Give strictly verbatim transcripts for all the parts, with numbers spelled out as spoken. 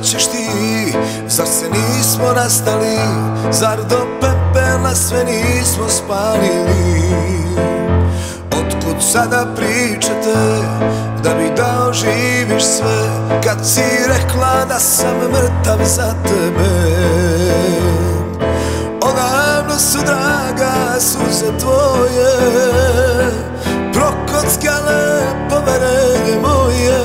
ćeš ti? Zar se nismo rastali? Zar do pepela sve nismo spalili? Otkud sada pričate da bi dao živiš sve, kad si rekla da sam mrtav za tebe? Odavno su draga suze tvoje prokockale poverenje moje.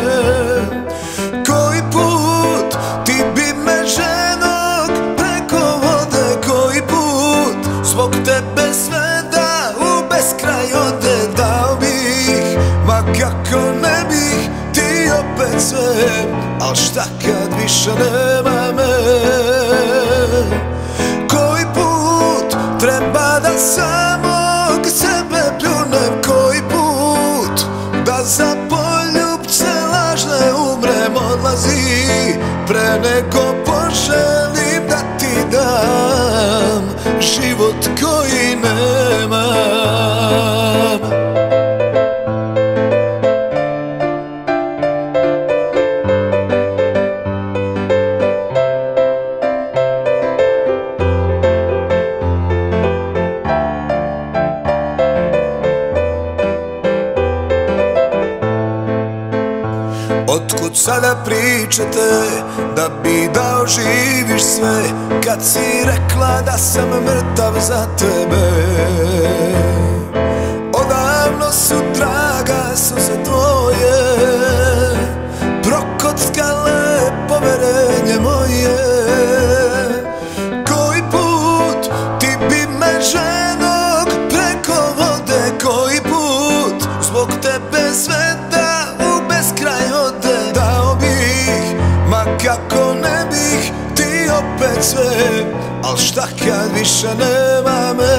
Koji put ti bi me ženog preko vode, koji put zbog tebe sve da u beskraj ode. Dao bih, ma kako ne bih ti opet sve, al šta kad više nema me? Koji put treba da samog sebe pljunem, koji put da za poljubce lažne umrem? Odlazi pre nego poželim da ti dam život koji nemam. Otkud sada pričate da bi dao živiš sve, kad si rekla da sam mrtav za tebe? Odavno su draga suze tvoje prokockale poverenje moje. Koji put ti bi me ženog preko vode, koji put zbog tebe sve da u beskraj ode. Dao bih, ma kako ne bih ti opet sve, al šta kad više nema me?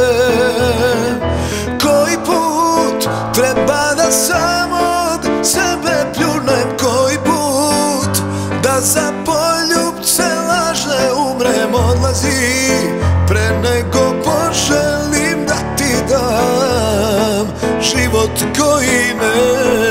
Koji put treba da samog sebe pljunem, koji put da za poljubce lažne umrem? Odlazi pre nego poželim da ti dam život koji ne